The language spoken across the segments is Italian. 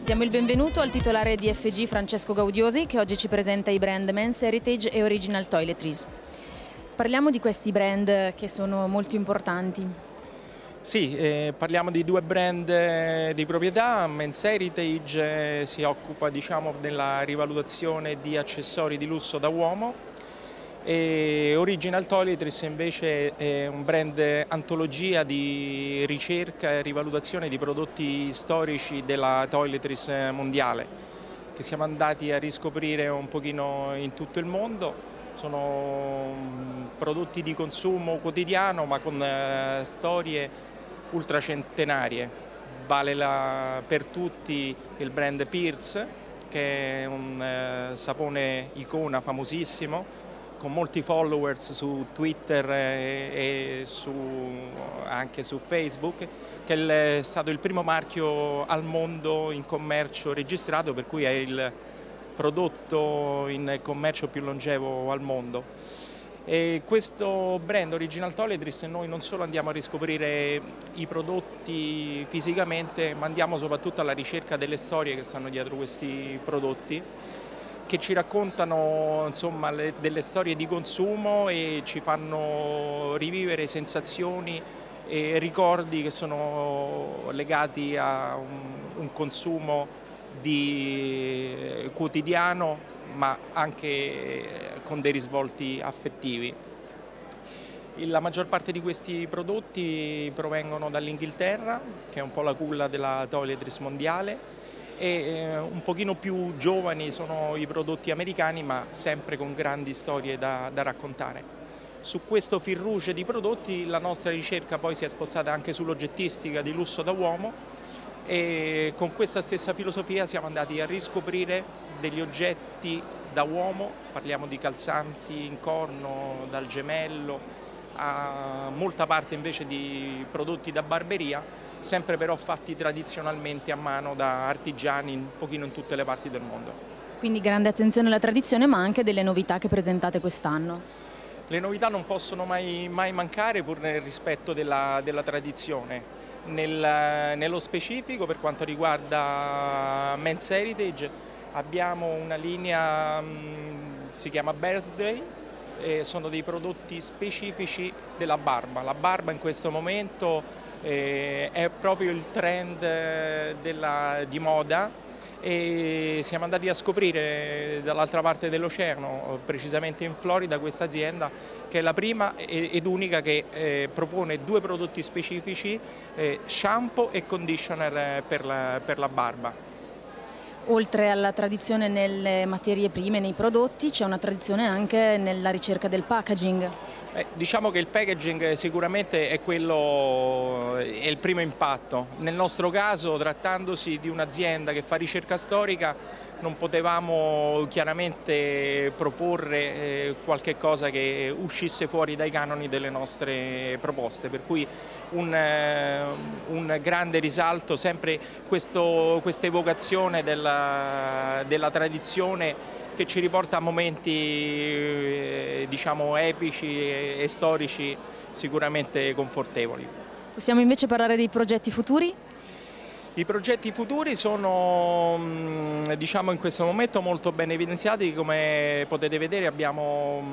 Diamo il benvenuto al titolare di FG Francesco Gaudiosi, che oggi ci presenta i brand Men's Heritage e Original Toiletries. Parliamo di questi brand che sono molto importanti. Sì, parliamo di due brand di proprietà. Men's Heritage si occupa, diciamo, della rivalutazione di accessori di lusso da uomo, e Original Toiletries invece è un brand antologia di ricerca e rivalutazione di prodotti storici della toiletries mondiale, che siamo andati a riscoprire un pochino in tutto il mondo. Sono prodotti di consumo quotidiano ma con storie ultracentenarie. Vale per tutti il brand Pearce, che è un sapone icona famosissimo, con molti followers su Twitter e anche su Facebook, che è stato il primo marchio al mondo in commercio registrato, per cui è il prodotto in commercio più longevo al mondo. E questo brand Original Toiletries, noi non solo andiamo a riscoprire i prodotti fisicamente, ma andiamo soprattutto alla ricerca delle storie che stanno dietro questi prodotti, che ci raccontano, insomma, delle storie di consumo e ci fanno rivivere sensazioni e ricordi che sono legati a un consumo quotidiano, ma anche con dei risvolti affettivi. La maggior parte di questi prodotti provengono dall'Inghilterra, che è un po' la culla della toiletries mondiale, e un pochino più giovani sono i prodotti americani, ma sempre con grandi storie da raccontare. Su questo fil rouge di prodotti la nostra ricerca poi si è spostata anche sull'oggettistica di lusso da uomo, e con questa stessa filosofia siamo andati a riscoprire degli oggetti da uomo. Parliamo di calzanti in corno, dal gemello, a molta parte invece di prodotti da barberia, sempre però fatti tradizionalmente a mano da artigiani un pochino in tutte le parti del mondo. Quindi grande attenzione alla tradizione, ma anche delle novità che presentate quest'anno. Le novità non possono mai mancare, pur nel rispetto della tradizione. Nello specifico, per quanto riguarda Men's Heritage, abbiamo una linea, si chiama Birthday, e sono dei prodotti specifici della barba. La barba in questo momento è proprio il trend di moda, e siamo andati a scoprire dall'altra parte dell'oceano, precisamente in Florida, questa azienda che è la prima ed unica che propone due prodotti specifici, shampoo e conditioner per la barba. Oltre alla tradizione nelle materie prime, nei prodotti, c'è una tradizione anche nella ricerca del packaging. Diciamo che il packaging sicuramente è il primo impatto. Nel nostro caso, trattandosi di un'azienda che fa ricerca storica, non potevamo chiaramente proporre qualche cosa che uscisse fuori dai canoni delle nostre proposte, per cui un grande risalto, sempre questa evocazione della tradizione, che ci riporta a momenti diciamo epici e storici sicuramente confortevoli. Possiamo invece parlare dei progetti futuri? I progetti futuri sono, diciamo, in questo momento molto ben evidenziati. Come potete vedere, abbiamo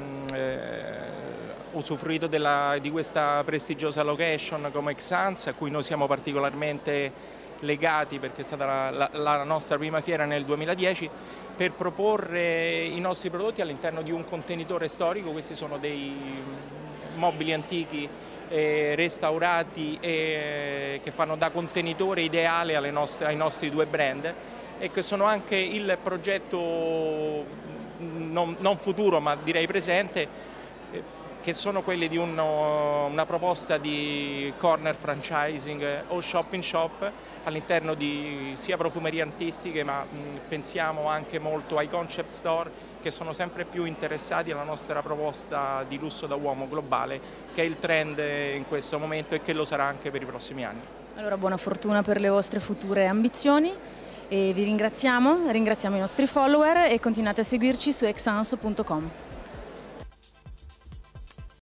usufruito di questa prestigiosa location come Xanz, a cui noi siamo particolarmente legati perché è stata la nostra prima fiera nel 2010, per proporre i nostri prodotti all'interno di un contenitore storico. Questi sono dei mobili antichi restaurati e che fanno da contenitore ideale ai nostri due brand, e che sono anche il progetto non futuro ma direi presente, che sono quelli di una proposta di corner franchising o shop in shop all'interno di sia profumerie artistiche, ma pensiamo anche molto ai concept store, che sono sempre più interessati alla nostra proposta di lusso da uomo globale, che è il trend in questo momento e che lo sarà anche per i prossimi anni. Allora, buona fortuna per le vostre future ambizioni, e vi ringraziamo i nostri follower, e continuate a seguirci su xans.com.